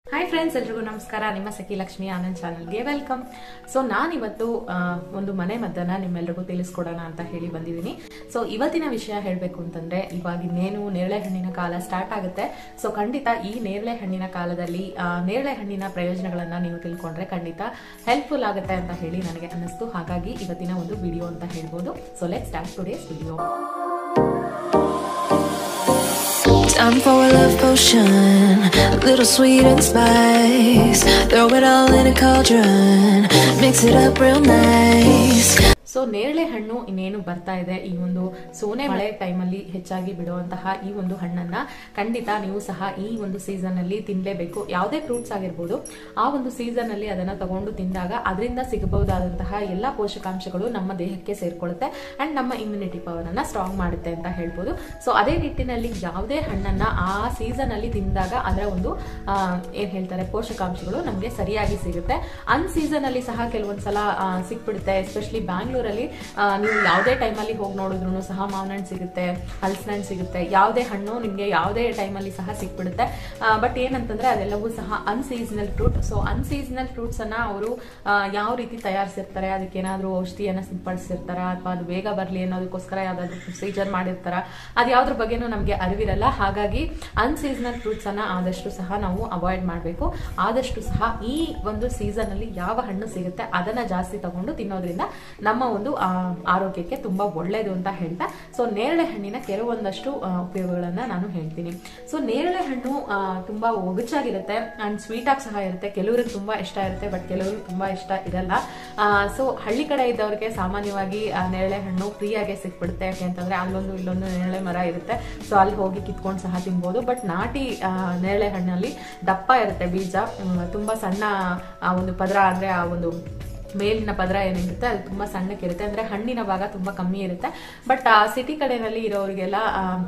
Hi friends, ಎಲ್ರಿಗೂ ನಮಸ್ಕಾರ. ನಿಮ್ಮ ಸಖಿ ಲಕ್ಷ್ಮಿ ಆನಂದ್ ಚಾನಲ್ಗೆ ವೆಲ್ಕಮ್. ಸೊ ನಾನಿವತ್ತು ಒಂದು ಮನೆ ಮದ್ದನ್ನ ನಿಮ್ಮೆಲ್ಲರಿಗೂ ತಿಳಿಸ್ಕೊಡೋಣ ಅಂತ ಹೇಳಿ ಬಂದಿದ್ದೀನಿ. ಸೊ ಇವತ್ತಿನ ವಿಷಯ ಹೇಳಬೇಕು ಅಂತಂದ್ರೆ, ಇವಾಗ ಇನ್ನೇನು ನೇರಳೆ ಹಣ್ಣಿನ ಕಾಲ ಸ್ಟಾರ್ಟ್ ಆಗುತ್ತೆ. ಸೊ ಖಂಡಿತ ಈ ನೇರಳೆ ಹಣ್ಣಿನ ಕಾಲದಲ್ಲಿ ನೇರಳೆ ಹಣ್ಣಿನ ಪ್ರಯೋಜನಗಳನ್ನ ನೀವು ತಿಳ್ಕೊಂಡ್ರೆ ಖಂಡಿತ ಹೆಲ್ಪ್ಫುಲ್ ಆಗುತ್ತೆ ಅಂತ ಹೇಳಿ ನನಗೆ ಅನ್ನಿಸ್ತು. ಹಾಗಾಗಿ ಇವತ್ತಿನ ಒಂದು ವಿಡಿಯೋ ಅಂತ ಹೇಳ್ಬೋದು. So let's start today's video. Time for a love potion, a little sweet and spice. Throw it all in a cauldron, mix it up real nice. So ನೇರಳೆ ಹಣ್ಣು ಇನ್ನೇನು ಬರ್ತಾ ಇದೆ, ಈ ಒಂದು ಸೋನೆ ಮಳೆ ಟೈಮಲ್ಲಿ ಹೆಚ್ಚಾಗಿ ಬಿಡುವಂತಹ ಈ ಒಂದು ಹಣ್ಣನ್ನ ಖಂಡಿತ ನೀವು ಸಹ ಈ ಒಂದು ಸೀಸನ್ ಅಲ್ಲಿ ತಿನ್ಲೇಬೇಕು. ಯಾವುದೇ ಫ್ರೂಟ್ಸ್ ಆಗಿರ್ಬೋದು, ಆ ಒಂದು ಸೀಸನ್ ಅಲ್ಲಿ ಅದನ್ನ ತಗೊಂಡು ತಿಂದಾಗ ಅದರಿಂದ ಸಿಗಬಹುದಾದಂತಹ ಎಲ್ಲಾ ಪೋಷಕಾಂಶಗಳು ನಮ್ಮ ದೇಹಕ್ಕೆ ಸೇರ್ಕೊಳ್ಳುತ್ತೆ ಅಂಡ್ ನಮ್ಮ ಇಮ್ಯುನಿಟಿ ಪವರ್ ಅನ್ನ ಸ್ಟ್ರಾಂಗ್ ಮಾಡುತ್ತೆ ಅಂತ ಹೇಳ್ಬೋದು. ಸೊ ಅದೇ ನಿಟ್ಟಿನಲ್ಲಿ ಯಾವುದೇ ಹಣ್ಣನ್ನ ಆ ಸೀಸನ್ ಅಲ್ಲಿ ತಿಂದಾಗ ಅದರ ಒಂದು ಏನ್ ಹೇಳ್ತಾರೆ ಪೋಷಕಾಂಶಗಳು ನಮ್ಗೆ ಸರಿಯಾಗಿ ಸಿಗುತ್ತೆ. ಅನ್ ಸೀಸನ್ ಅಲ್ಲಿ ಸಹ ಕೆಲವೊಂದ್ಸಲ ಸಿಕ್ಬಿಡುತ್ತೆ. ಎಸ್ಪೆಷಲಿ ಬ್ಯಾಂಗ್ಳೂರಲ್ಲಿ ನೀವು ಯಾವುದೇ ಟೈಮಲ್ಲಿ ಹೋಗಿ ನೋಡಿದ್ರು ಸಹ ಮಾವಿನ ಹಣ್ಣು ಸಿಗುತ್ತೆ, ಹಲಸಿನ ಹಣ್ಣು ಸಿಗುತ್ತೆ. ಯಾವುದೇ ಹಣ್ಣು ನಿಮ್ಗೆ ಯಾವುದೇ ಟೈಮಲ್ಲಿ ಸಹ ಸಿಕ್ಬಿಡುತ್ತೆ. ಬಟ್ ಏನಂತಂದ್ರೆ ಅದೆಲ್ಲವೂ ಸಹ unseasonal fruit. So unseasonal fruits ಅನ್ನ ಅವರು ಯಾವ ರೀತಿ ತಯಾರಿಸಿರ್ತಾರೆ, ಅದಕ್ಕೆ ಏನಾದ್ರು ಔಷಧಿಯನ್ನ ಸಿಂಪಡಿಸಿರ್ತಾರ ಅಥವಾ ಅದು ಬೇಗ ಬರ್ಲಿ ಅನ್ನೋದಕ್ಕೋಸ್ಕರ ಯಾವ್ದಾದ್ರು ಪ್ರೊಸೀಜರ್ ಮಾಡಿರ್ತಾರ, ಅದು ಯಾವ್ದ್ರ ಬಗ್ಗೆನೂ ನಮ್ಗೆ ಅರಿವಿರಲ್ಲ. ಹಾಗಾಗಿ ಅನ್ಸೀಸನಲ್ ಫ್ರೂಟ್ಸ್ ಅನ್ನ ಆದಷ್ಟು ಸಹ ನಾವು ಅವಾಯ್ಡ್ ಮಾಡಬೇಕು. ಆದಷ್ಟು ಸಹ ಈ ಒಂದು ಸೀಸನ್ ಅಲ್ಲಿ ಯಾವ ಹಣ್ಣು ಸಿಗುತ್ತೆ ಅದನ್ನ ಜಾಸ್ತಿ ತಗೊಂಡು ತಿನ್ನೋದ್ರಿಂದ ನಮ್ಮ ಒಂದು ಆರೋಗ್ಯಕ್ಕೆ ತುಂಬಾ ಒಳ್ಳೇದು ಅಂತ ಹೇಳ್ತಾ, ಸೊ ನೇರಳೆ ಹಣ್ಣಿನ ಕೆಲವೊಂದಷ್ಟು ಉಪಯೋಗಗಳನ್ನ ನಾನು ಹೇಳ್ತೀನಿ. ಸೊ ನೇರಳೆ ಹಣ್ಣು ತುಂಬಾ ಒಗಚಾಗಿರುತ್ತೆ ಅಂಡ್ ಸ್ವೀಟ್ ಆಗಿ ಸಹ ಇರುತ್ತೆ. ಕೆಲವರಿಗೆ ತುಂಬಾ ಇಷ್ಟ ಇರುತ್ತೆ, ಬಟ್ ಕೆಲವರಿಗೆ ತುಂಬಾ ಇಷ್ಟ ಇರಲ್ಲ. ಸೊ ಹಳ್ಳಿ ಕಡೆ ಇದ್ದವ್ರಿಗೆ ಸಾಮಾನ್ಯವಾಗಿ ನೇರಳೆ ಹಣ್ಣು ಫ್ರೀ ಆಗಿ ಸಿಕ್ಬಿಡುತ್ತೆ. ಯಾಕೆಂತಂದ್ರೆ ಅಲ್ಲೊಂದು ಇಲ್ಲೊಂದು ನೇರಳೆ ಮರ ಇರುತ್ತೆ. ಸೊ ಅಲ್ಲಿ ಹೋಗಿ ಕಿತ್ಕೊಂಡು ಸಹ ತಿನ್ಬೋದು. ಬಟ್ ನಾಟಿ ನೇರಳೆ ಹಣ್ಣಲ್ಲಿ ದಪ್ಪ ಇರುತ್ತೆ ಬೀಜ, ತುಂಬಾ ಸಣ್ಣ ಒಂದು ಪದರ, ಅಂದ್ರೆ ಆ ಒಂದು ಮೇಲಿನ ಪದರ ಏನಿರುತ್ತೆ ಅದು ತುಂಬಾ ಸಣ್ಣಕ್ಕಿರುತ್ತೆ. ಅಂದ್ರೆ ಹಣ್ಣಿನ ಭಾಗ ತುಂಬಾ ಕಮ್ಮಿ ಇರುತ್ತೆ. ಬಟ್ ಸಿಟಿ ಕಡೆನಲ್ಲಿ ಇರೋರಿಗೆಲ್ಲ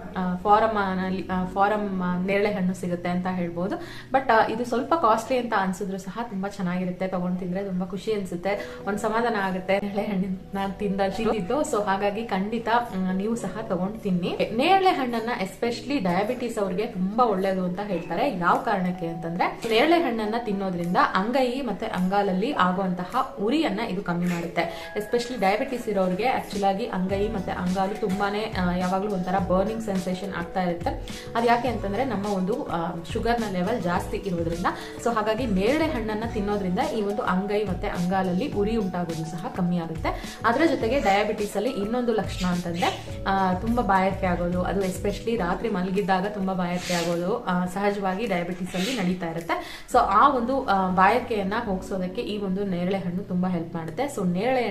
ಫಾರಂ ನೇರಳೆ ಹಣ್ಣು ಸಿಗುತ್ತೆ ಅಂತ ಹೇಳ್ಬೋದು. ಬಟ್ ಇದು ಸ್ವಲ್ಪ ಕಾಸ್ಟ್ಲಿ ಅಂತ ಅನ್ಸಿದ್ರು ಸಹ ತುಂಬಾ ಚೆನ್ನಾಗಿರುತ್ತೆ. ತಗೊಂಡ್ ತಿಂದ್ರೆ ತುಂಬಾ ಖುಷಿ ಅನ್ಸುತ್ತೆ, ಒಂದ್ ಸಮಾಧಾನ ಆಗುತ್ತೆ. ನೇರಳೆ ಹಣ್ಣಿನ ತಿಂದಿದ್ದು. ಸೊ ಹಾಗಾಗಿ ಖಂಡಿತ ನೀವು ಸಹ ತಗೊಂಡ್ ತಿನ್ನಿ. ನೇರಳೆ ಹಣ್ಣನ್ನ ಎಸ್ಪೆಷಲಿ ಡಯಾಬಿಟಿಸ್ ಅವ್ರಿಗೆ ತುಂಬಾ ಒಳ್ಳೇದು ಅಂತ ಹೇಳ್ತಾರೆ. ಯಾವ ಕಾರಣಕ್ಕೆ ಅಂತಂದ್ರೆ, ನೇರಳೆ ಹಣ್ಣನ್ನ ತಿನ್ನೋದ್ರಿಂದ ಅಂಗೈ ಮತ್ತೆ ಅಂಗಾಲಲ್ಲಿ ಆಗುವಂತಹ ಉರಿಯನ್ನ ಇದು ಕಮ್ಮಿ ಮಾಡುತ್ತೆ. ಎಸ್ಪೆಷಲಿ ಡಯಾಬಿಟಿಸ್ ಇರೋರಿಗೆ ಆಕ್ಚುಲ್ ಆಗಿ ಅಂಗೈ ಮತ್ತೆ ಅಂಗಾಲು ತುಂಬಾನೇ ಯಾವಾಗ್ಲೂ ಒಂಥರ ಬರ್ನಿಂಗ್ ಸೆನ್ಸೇಷನ್ ಆಗ್ತಾ ಇರುತ್ತೆ. ಅದ್ ಯಾಕೆ ಅಂತಂದ್ರೆ ನಮ್ಮ ಒಂದು ಶುಗರ್ ನ ಲೆವೆಲ್ ಜಾಸ್ತಿ ಇರೋದ್ರಿಂದ. ಸೊ ಹಾಗಾಗಿ ನೇರಳೆ ಹಣ್ಣನ್ನ ತಿನ್ನೋದ್ರಿಂದ ಈ ಒಂದು ಅಂಗೈ ಮತ್ತೆ ಅಂಗಾಲಲ್ಲಿ ಉರಿ ಉಂಟಾಗೋದು ಸಹ ಕಮ್ಮಿ ಆಗುತ್ತೆ. ಅದರ ಜೊತೆಗೆ ಡಯಾಬಿಟಿಸ್ ಅಲ್ಲಿ ಇನ್ನೊಂದು ಲಕ್ಷಣ ಅಂತಂದ್ರೆ ತುಂಬಾ ಬಾಯಾರಿಕೆ ಆಗೋದು. ಅದು ಎಸ್ಪೆಷಲಿ ರಾತ್ರಿ ಮಲಗಿದ್ದಾಗ ತುಂಬಾ ಬಾಯಾರಿಕೆ ಆಗೋದು ಸಹಜವಾಗಿ ಡಯಾಬಿಟಿಸ್ ಅಲ್ಲಿ ನಡೀತಾ ಇರುತ್ತೆ. ಸೊ ಆ ಒಂದು ಬಾಯಾರಿಕೆಯನ್ನ ಹೋಗಿಸೋದಕ್ಕೆ ಈ ಒಂದು ನೇರಳೆ ಹಣ್ಣು ತುಂಬಾ ಹೆಲ್ಪ್ ಮಾಡುತ್ತೆ. ಸೊ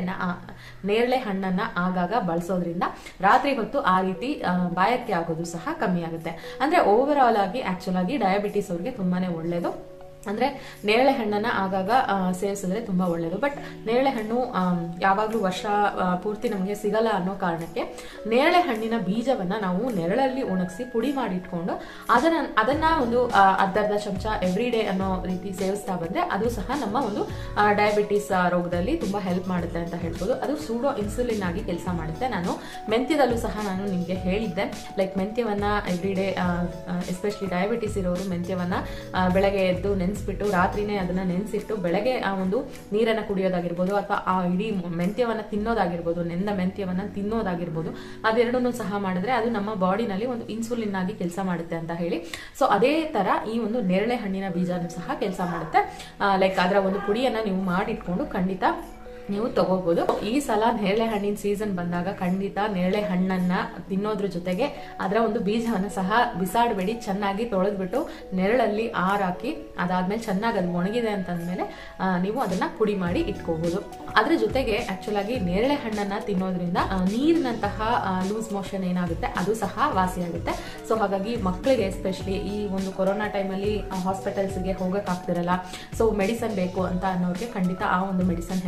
ನೇರಳೆ ಹಣ್ಣನ್ನ ಆಗಾಗ ಬಳಸೋದ್ರಿಂದ ರಾತ್ರಿ ಹೊತ್ತು ಆ ರೀತಿ ಬಾಯಾರಿಕೆ ಆಗೋದು ಸಹ ಕಮ್ಮಿ ಆಗುತ್ತೆ. ಅಂದ್ರೆ ಓವರ್ ಆಲ್ ಆಗಿ ಆಕ್ಚುಲ್ ಆಗಿ ಡಯಾಬಿಟಿಸ್ ಅವ್ರಿಗೆ ತುಂಬಾನೇ ಒಳ್ಳೇದು. ಅಂದ್ರೆ ನೇರಳೆ ಹಣ್ಣನ್ನ ಆಗಾಗ ಸೇವಿಸಿದ್ರೆ ತುಂಬಾ ಒಳ್ಳೇದು. ಬಟ್ ನೇರಳೆ ಹಣ್ಣು ಯಾವಾಗ್ಲೂ ವರ್ಷ ಪೂರ್ತಿ ನಮಗೆ ಸಿಗಲ್ಲ ಅನ್ನೋ ಕಾರಣಕ್ಕೆ ನೇರಳೆ ಹಣ್ಣಿನ ಬೀಜವನ್ನ ನಾವು ನೆರಳಲ್ಲಿ ಒಣಗಿಸಿ ಪುಡಿ ಮಾಡಿ ಇಟ್ಕೊಂಡು ಅದನ್ನ ಒಂದು ಅರ್ಧ ಚಮಚ ಎವ್ರಿ ಡೇ ಅನ್ನೋ ರೀತಿ ಸೇವಿಸ್ತಾ ಬಂದ್ರೆ ಅದು ಸಹ ನಮ್ಮ ಒಂದು ಡಯಾಬಿಟಿಸ್ ರೋಗದಲ್ಲಿ ತುಂಬಾ ಹೆಲ್ಪ್ ಮಾಡುತ್ತೆ ಅಂತ ಹೇಳ್ಬೋದು. ಅದು ಸೂಡೋ ಇನ್ಸುಲಿನ್ ಆಗಿ ಕೆಲಸ ಮಾಡುತ್ತೆ. ನಾನು ಮೆಂತ್ಯದಲ್ಲೂ ಸಹ ನಾನು ನಿಮ್ಗೆ ಹೇಳಿದ್ದೆ, ಲೈಕ್ ಮೆಂತ್ಯವನ್ನ ಎವ್ರಿ ಡೇ ಎಸ್ಪೆಷಲಿ ಡಯಾಬಿಟಿಸ್ ಇರೋರು ಮೆಂತ್ಯವನ್ನ ಬೆಳಗ್ಗೆ ಎದ್ದು ನೆನೆಸ್ಬಿಟ್ಟು ರಾತ್ರಿನೇ ಅದನ್ನ ನೆನೆಸಿಟ್ಟು ಬೆಳಗ್ಗೆ ಆ ಒಂದು ನೀರನ್ನ ಕುಡಿಯೋದಾಗಿರ್ಬೋದು ಅಥವಾ ಆ ಇಡೀ ಮೆಂತ್ಯವನ್ನ ತಿನ್ನೋದಾಗಿರ್ಬೋದು, ನೆಂದ ಮೆಂತ್ಯವನ್ನ ತಿನ್ನೋದಾಗಿರ್ಬೋದು, ಅದೆರಡನ್ನೂ ಸಹ ಮಾಡಿದ್ರೆ ಅದು ನಮ್ಮ ಬಾಡಿನಲ್ಲಿ ಒಂದು ಇನ್ಸುಲಿನ್ ಆಗಿ ಕೆಲಸ ಮಾಡುತ್ತೆ ಅಂತ ಹೇಳಿ. ಸೊ ಅದೇ ತರ ಈ ಒಂದು ನೇರಳೆ ಹಣ್ಣಿನ ಬೀಜನೂ ಸಹ ಕೆಲಸ ಮಾಡುತ್ತೆ. ಲೈಕ್ ಅದರ ಒಂದು ಪುಡಿಯನ್ನ ನೀವು ಮಾಡಿಟ್ಕೊಂಡು ಖಂಡಿತ ನೀವು ತಗೋಬಹುದು. ಈ ಸಲ ನೇರಳೆ ಹಣ್ಣಿನ ಸೀಸನ್ ಬಂದಾಗ ಖಂಡಿತ ನೇರಳೆ ಹಣ್ಣನ್ನ ತಿನ್ನೋದ್ರ ಜೊತೆಗೆ ಅದರ ಒಂದು ಬೀಜವನ್ನ ಸಹ ಬಿಸಾಡಬೇಡಿ. ಚೆನ್ನಾಗಿ ತೊಳೆದ್ಬಿಟ್ಟು ನೆರಳಲ್ಲಿ ಆರಾಕಿ ಅದಾದ್ಮೇಲೆ ಚೆನ್ನಾಗಿ ಅದು ಒಣಗಿದೆ ಅಂತಂದ್ಮೇಲೆ ನೀವು ಅದನ್ನ ಪುಡಿ ಮಾಡಿ ಇಟ್ಕೋಬಹುದು. ಅದ್ರ ಜೊತೆಗೆ ಆಕ್ಚುಲ್ ಆಗಿ ನೇರಳೆ ಹಣ್ಣನ್ನ ತಿನ್ನೋದ್ರಿಂದ ನೀರಿನಂತಹ ಲೂಸ್ ಮೋಷನ್ ಏನಾಗುತ್ತೆ ಅದು ಸಹ ವಾಸಿಯಾಗುತ್ತೆ. ಸೊ ಹಾಗಾಗಿ ಮಕ್ಕಳಿಗೆ ಎಸ್ಪೆಷಲಿ ಈ ಒಂದು ಕೊರೋನಾ ಟೈಮಲ್ಲಿ ಹಾಸ್ಪಿಟಲ್ಸ್ಗೆ ಹೋಗಕ್ ಆಗ್ತಿರಲ್ಲ, ಸೊ ಮೆಡಿಸನ್ ಬೇಕು ಅಂತ ಅನ್ನೋರಿಗೆ ಖಂಡಿತ ಆ ಒಂದು ಮೆಡಿಸನ್ ಹೆಲ್ಪ್ ಆಗ್ಬೋದು.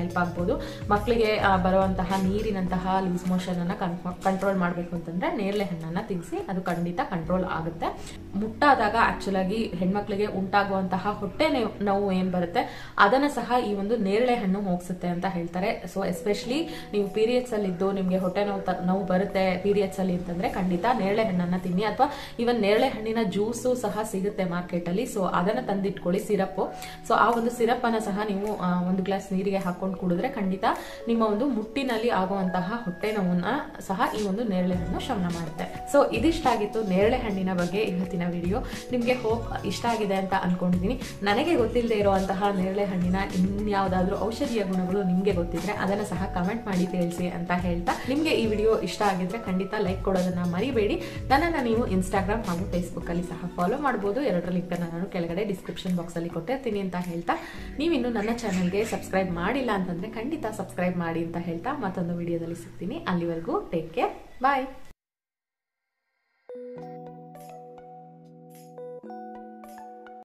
ಹೇಳ್ಬೋದು. ಮಕ್ಕಳಿಗೆ ಬರುವಂತಹ ನೀರಿನಂತಹ ಲೂಸ್ ಮೋಷನ್ ಅನ್ನ ಕಂಟ್ರೋಲ್ ಮಾಡಬೇಕು ಅಂತಂದ್ರೆ ನೇರಳೆ ಹಣ್ಣನ್ನ ತಿನ್ನಿಸಿ, ಅದು ಖಂಡಿತ ಕಂಟ್ರೋಲ್ ಆಗುತ್ತೆ. ಮುಟ್ಟಾದಾಗ ಆಕ್ಚುಲ್ ಆಗಿ ಹೆಣ್ಮಕ್ಳಿಗೆ ಉಂಟಾಗುವಂತಹ ಹೊಟ್ಟೆ ನೋವು ಏನ್ ಬರುತ್ತೆ ಅದನ್ನ ಸಹ ಈ ಒಂದು ನೇರಳೆ ಹಣ್ಣು ಹೋಗಿಸುತ್ತೆ ಅಂತ ಹೇಳ್ತಾರೆ. ಸೊ ಎಸ್ಪೆಷಲಿ ನೀವು ಪೀರಿಯಡ್ಸ್ ಅಲ್ಲಿ ಇದ್ದು ನಿಮ್ಗೆ ಹೊಟ್ಟೆ ನೋವು ಬರುತ್ತೆ ಪೀರಿಯಡ್ಸ್ ಅಲ್ಲಿ ಅಂತಂದ್ರೆ ಖಂಡಿತ ನೇರಳೆ ಹಣ್ಣನ್ನ ತಿನ್ನಿ, ಅಥವಾ ಇವನ್ ನೇರಳೆ ಹಣ್ಣಿನ ಜ್ಯೂಸು ಸಹ ಸಿಗುತ್ತೆ ಮಾರ್ಕೆಟ್ ಅಲ್ಲಿ. ಸೊ ಅದನ್ನ ತಂದಿಟ್ಕೊಳ್ಳಿ, ಸಿರಪ್. ಸೊ ಆ ಒಂದು ಸಿರಪ್ ಅನ್ನ ಸಹ ನೀವು 1 ಗ್ಲಾಸ್ ನೀರಿಗೆ ಹಾಕೊಂಡು ಕುಡಿದ್ರೆ ಖಂಡಿತ ನಿಮ್ಮ ಒಂದು ಮುಟ್ಟಿನಲ್ಲಿ ಆಗುವಂತಹ ಹೊಟ್ಟೆ ನೋವನ್ನ ಸಹ ಈ ಒಂದು ನೇರಳೆ ಹಣ್ಣು ಶಮನ ಮಾಡುತ್ತೆ. ಸೊ ಇದಿಷ್ಟ ಆಗಿತ್ತು ನೇರಳೆ ಹಣ್ಣಿನ ಬಗ್ಗೆ ಇವತ್ತಿನ ವಿಡಿಯೋ. ನಿಮ್ಗೆ ಹೋಪ್ ಇಷ್ಟ ಆಗಿದೆ ಅಂತ ಅನ್ಕೊಂಡಿದೀನಿ. ನನಗೆ ಗೊತ್ತಿಲ್ಲದೆ ಇರುವಂತಹ ನೇರಳೆ ಹಣ್ಣಿನ ಇನ್ಯಾವುದಾದ್ರೂ ಔಷಧೀಯ ಗುಣಗಳು ನಿಮ್ಗೆ ಗೊತ್ತಿದ್ರೆ ಅದನ್ನ ಸಹ ಕಮೆಂಟ್ ಮಾಡಿ ತಿಳಿಸಿ ಅಂತ ಹೇಳ್ತಾ, ನಿಮ್ಗೆ ಈ ವಿಡಿಯೋ ಇಷ್ಟ ಆಗಿದ್ರೆ ಖಂಡಿತ ಲೈಕ್ ಕೊಡೋದನ್ನ ಮರಿಬೇಡಿ. ನನ್ನನ್ನು ನೀವು ಇನ್ಸ್ಟಾಗ್ರಾಮ್ ಹಾಗೂ ಫೇಸ್ಬುಕ್ ಅಲ್ಲಿ ಸಹ ಫಾಲೋ ಮಾಡಬಹುದು. ಎರಡರ ಲಿಂಕ್ ನಾನು ಕೆಳಗಡೆ ಡಿಸ್ಕ್ರಿಪ್ಷನ್ ಬಾಕ್ಸ್ ಅಲ್ಲಿ ಕೊಟ್ಟಿರ್ತೀನಿ ಅಂತ ಹೇಳ್ತಾ, ನೀವಿನ್ನು ನನ್ನ ಚಾನಲ್ಗೆ ಸಬ್ಸ್ಕ್ರೈಬ್ ಮಾಡಿಲ್ಲ ಅಂತಂದ್ರೆ ಖಂಡಿತ ಸಬ್ಸ್ಕ್ರೈಬ್ ಮಾಡಿ ಅಂತ ಹೇಳ್ತಾ ಮತ್ತೊಂದು ವಿಡಿಯೋದಲ್ಲಿ ಸಿಗ್ತೀನಿ. ಅಲ್ಲಿವರೆಗೂ ಟೇಕ್ ಕೇರ್, ಬಾಯ್.